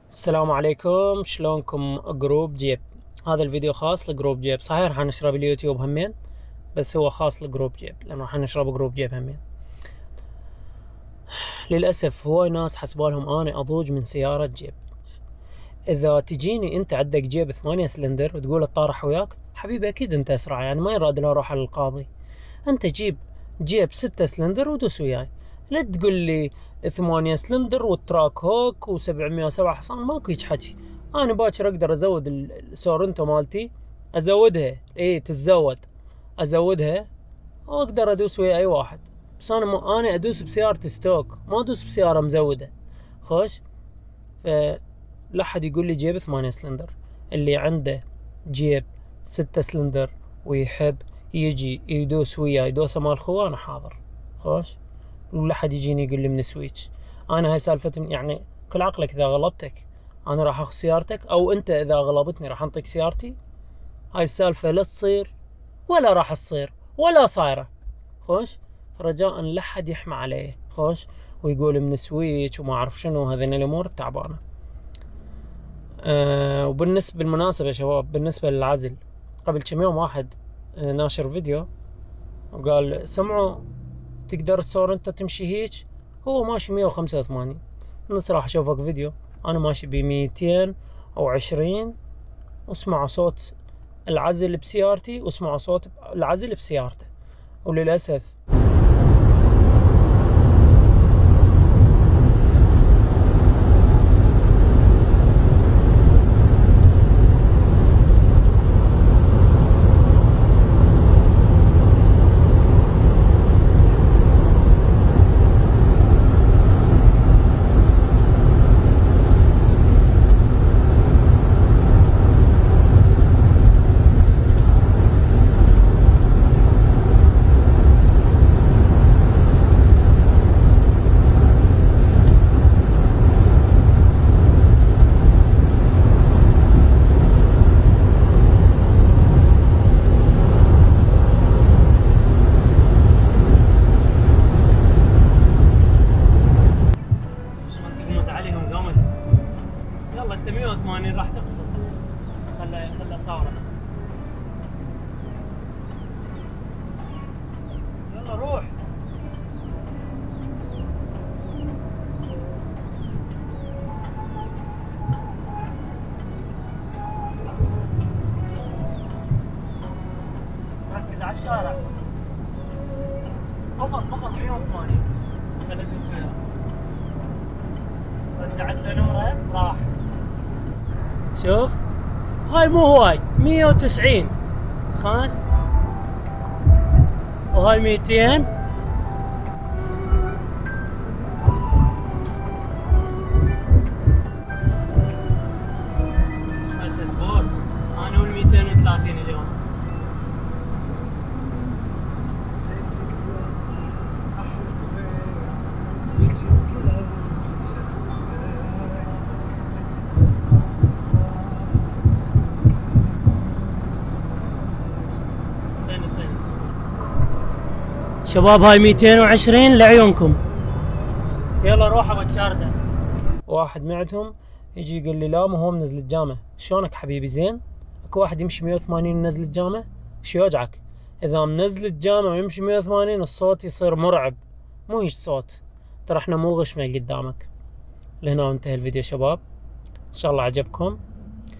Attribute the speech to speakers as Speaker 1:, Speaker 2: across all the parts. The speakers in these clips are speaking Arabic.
Speaker 1: السلام عليكم، شلونكم جروب جيب؟ هذا الفيديو خاص لجروب جيب. صحيح راح نشرب اليوتيوب همين، بس هو خاص لجروب جيب لأنه راح نشرب جروب جيب همين. للأسف هواي ناس حسبالهم أنا أضوج من سيارة جيب. إذا تجيني أنت عندك جيب 8 سلندر وتقول الطارح وياك، حبيبي أكيد أنت أسرع، يعني ما يراد له أروح على القاضي. أنت جيب جيب 6 سلندر ودوس وياي، لا تقول لي 8 سلندر والتراك هوك و707 حصان، ماكو هيج حكي. انا باكر اقدر ازود السورنتو مالتي، ازودها تتزود، ازودها واقدر ادوس ويا اي واحد. بس انا ادوس بسيارتي ستوك، ما ادوس بسياره مزوده. خوش، فلا حد يقول لي جيب 8 سلندر. اللي عنده جيب 6 سلندر ويحب يجي يدوس ويا يدوسه مال خوه، انا حاضر. خوش، ولا حد يجيني يقول لي من سويتش. انا هاي سالفه، يعني كل عقلك، اذا غلبتك انا راح اخذ سيارتك، او انت اذا غلبتني راح انطيك سيارتي. هاي السالفه لا تصير ولا راح تصير ولا صايره. خوش، رجاء لا حد يحمى عليه. خوش، ويقول من سويتش وما اعرف شنو، هذين الامور التعبانه. وبالنسبه بالمناسبه يا شباب، بالنسبه للعزل، قبل كم يوم واحد ناشر فيديو وقال سمعوا تقدر تصور انت تمشي هيك. هو ماشي 185، نص راح اشوفك فيديو انا ماشي ب 220، واسمعوا صوت العزل بسيارتي واسمعوا صوت العزل بسيارته. وللاسف يلا انت 180 راح تقفل. خله صارت. يلا روح. ركز على الشارع. قفل 180. خله تدوس وياه. رجعت له نمره راح. شوف، هاي مو هواي 190 خلاص، وهاي 200. هاي سبورت، انا وال 230 اليوم. شباب هاي 220 لعيونكم. يلا روحوا بتشارجر. واحد معتهم يجي يقول لي لا، ما هو منزل الجامع. شلونك حبيبي زين؟ اكو واحد يمشي 180 منزل الجامع؟ شو يوجعك؟ اذا منزل الجامع ويمشي 180 الصوت يصير مرعب، مو هيج صوت. ترى احنا مو غشمة قدامك. لهنا وانتهى الفيديو شباب، ان شاء الله عجبكم.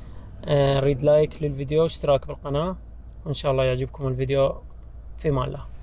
Speaker 1: ريد لايك للفيديو واشتراك بالقناة، وان شاء الله يعجبكم الفيديو. في امان الله.